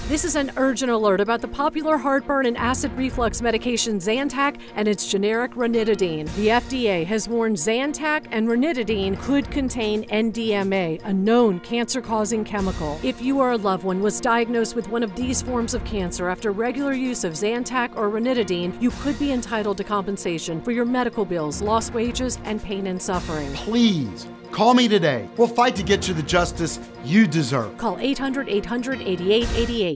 This is an urgent alert about the popular heartburn and acid reflux medication Zantac and its generic Ranitidine. The FDA has warned Zantac and Ranitidine could contain NDMA, a known cancer-causing chemical. If you or a loved one was diagnosed with one of these forms of cancer after regular use of Zantac or Ranitidine, you could be entitled to compensation for your medical bills, lost wages, and pain and suffering. Please, call me today. We'll fight to get you the justice you deserve. Call 800-800-8888.